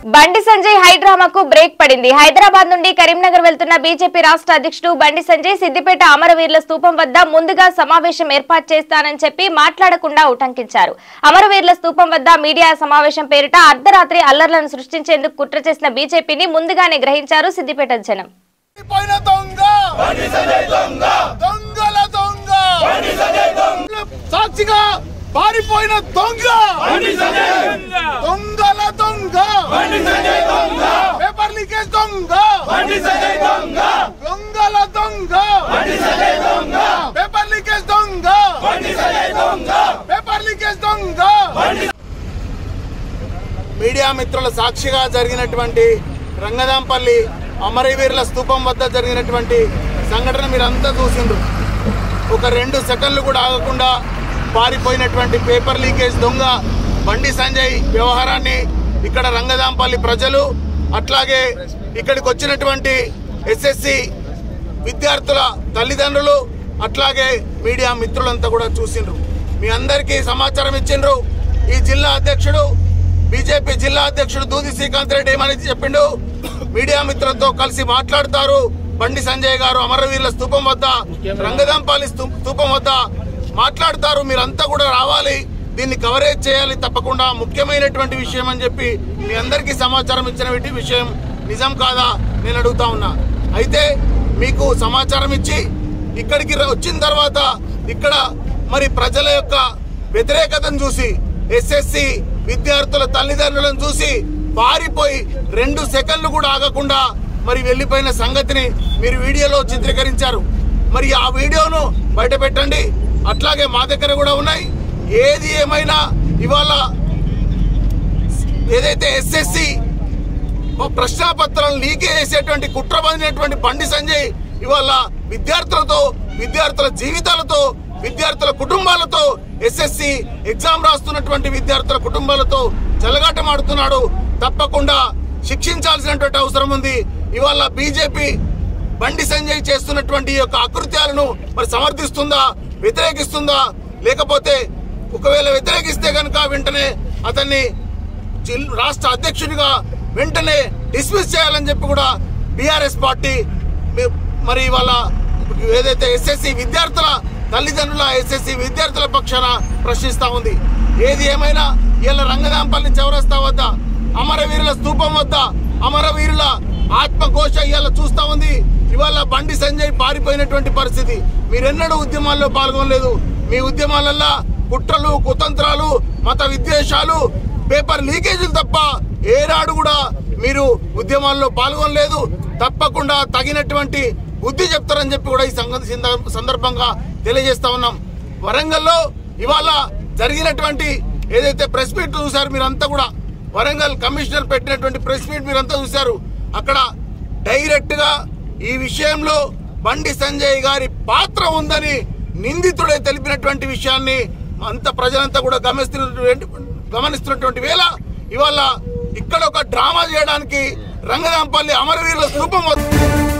Bandi Sanjay హైడ్రామాకు break పడింది. హైదరాబాద్ నుండి కరీంనగర్ వెళ్తున్న బీజేపీ రాష్ట్ర అధ్యక్షుడు బండి సంజయ్ సిద్దిపేట అమరవీరుల స్తూపం వద్ద ముందుగా సమావేశం ఏర్పాటు చేస్తానని చెప్పి మాట్లాడకుండా ఉటంకించారు. అమరవీరుల స్తూపం వద్ద మీడియా సమావేశం పేరిట అర్ధరాత్రి అల్లర్లను సృష్టించేందుకు కుట్ర చేసిన బీజేపీని ముందుగానే గ్రహించారు సిద్దిపేట జనం. పారిపోయిన దొంగ దొంగల దొంగ పేపర్ లీకేజ్ దొంగ దొంగల దొంగ పేపర్ లీకేజ్ దొంగ పేపర్ లీకేజ్ దొంగ. మీడియా మిత్రుల సాక్షిగా జరిగినటువంటి రంగదాంపల్లి అమరవీరుల స్తూపం వద్ద జరిగినటువంటి సంఘటన మీరంతా చూసిండ్రు. ఒక 2 సెకండ్లు కూడా ఆగకుండా పారిపోయినటువంటి పేపర్ లీకేజ్ దొంగ బండి సంజయ్ వ్యవహారాన్ని ఇక్కడ రంగదాంపల్లి ప్రజలు అట్లాగే ఇక్కడికి వచ్చినటువంటి ఎస్ఎస్సి విద్యార్థుల తల్లిదండ్రులు అట్లాగే మీడియా మిత్రులంతా కూడా చూసిండ్రు. మీ అందరికీ సమాచారం ఇచ్చిండ్రు. ఈ జిల్లా అధ్యక్షుడు బీజేపీ జిల్లా అధ్యక్షుడు దూది శ్రీకాంత్ రెడ్డి ఏమని చెప్పిండు, మీడియా మిత్రులతో కలిసి మాట్లాడతారు. బండి సంజయ్ గారు అమరవీరుల స్తూపం వద్ద రంగదాంపల్లి స్తూపం వద్ద మాట్లాడతారు, మీరంతా కూడా రావాలి, దీన్ని కవరేజ్ చేయాలి, తప్పకుండా ముఖ్యమైనటువంటి విషయం అని చెప్పి మీ అందరికీ సమాచారం ఇచ్చిన విషయం నిజం కాదా నేను అడుగుతా ఉన్నా. అయితే మీకు సమాచారం ఇచ్చి ఇక్కడికి వచ్చిన తర్వాత ఇక్కడ మరి ప్రజల యొక్క వ్యతిరేకతను చూసి ఎస్ఎస్సి విద్యార్థుల తల్లిదండ్రులను చూసి పారిపోయి 2 సెకండ్లు కూడా ఆగకుండా మరి వెళ్లిపోయిన సంగతిని మీరు వీడియోలో చిత్రీకరించారు. మరి ఆ వీడియోను బయట పెట్టండి. అట్లాగే మా దగ్గర కూడా ఉన్నాయి. ఏది ఏమైనా ఇవాళ ఏదైతే ఎస్ఎస్సి ప్రశ్నాపత్రాలను లీకే చేసేటువంటి కుట్ర బందినటువంటి బండి సంజయ్ ఇవాళ విద్యార్థుల జీవితాలతో విద్యార్థుల కుటుంబాలతో ఎస్ఎస్సి ఎగ్జామ్ రాస్తున్నటువంటి విద్యార్థుల కుటుంబాలతో చెలగాటమాడుతున్నాడు. తప్పకుండా శిక్షించాల్సినటువంటి అవసరం ఉంది. ఇవాళ బీజేపీ బండి సంజయ్ చేస్తున్నటువంటి యొక్క అకృత్యాలను మరి సమర్థిస్తుందా, వ్యతిరేకిస్తుందా? లేకపోతే ఒకవేళ వ్యతిరేకిస్తే కనుక వెంటనే అతన్ని రాష్ట్ర అధ్యక్షుడిగా వెంటనే డిస్మిస్ చేయాలని చెప్పి కూడా బీఆర్ఎస్ పార్టీ మరి ఇవాళ ఏదైతే ఎస్ఎస్సి విద్యార్థుల తల్లిదండ్రుల ఎస్ఎస్సి విద్యార్థుల పక్షాన ప్రశ్నిస్తా ఉంది. ఏది ఏమైనా ఇలా రంగదాంపల్లి చౌరస్తా వద్ద అమరవీరుల స్తూపం వద్ద అమరవీరుల ఆత్మఘోష ఇవాళ చూస్తా ఉంది. ఇవాళ బండి సంజయ్ పారిపోయినటువంటి పరిస్థితి. మీరెన్నడూ ఉద్యమాల్లో పాల్గొనలేదు. మీ ఉద్యమాలల్లో కుట్రలు, కుతంత్రాలు, మత విద్వేషాలు, పేపర్ లీకేజీలు తప్ప ఏనాడు కూడా మీరు ఉద్యమాల్లో పాల్గొనలేదు. తప్పకుండా తగినటువంటి బుద్ధి చెప్తారని చెప్పి కూడా ఈ సందర్భంగా తెలియజేస్తా ఉన్నాం. వరంగల్లో ఇవాళ జరిగినటువంటి ఏదైతే ప్రెస్ మీట్ చూశారు మీరంతా కూడా, వరంగల్ కమిషనర్ పెట్టినటువంటి ప్రెస్ మీట్ మీరంతా చూశారు. అక్కడ డైరెక్ట్ గా ఈ విషయంలో బండి సంజయ్ గారి పాత్ర ఉందని నిందితుడే తెలిపినటువంటి విషయాన్ని అంత ప్రజలంతా కూడా గమనిస్తున్నటువంటి వేళ ఇవాళ ఇక్కడ ఒక డ్రామా చేయడానికి రంగదాంపల్లి అమరవీరుల స్తూపం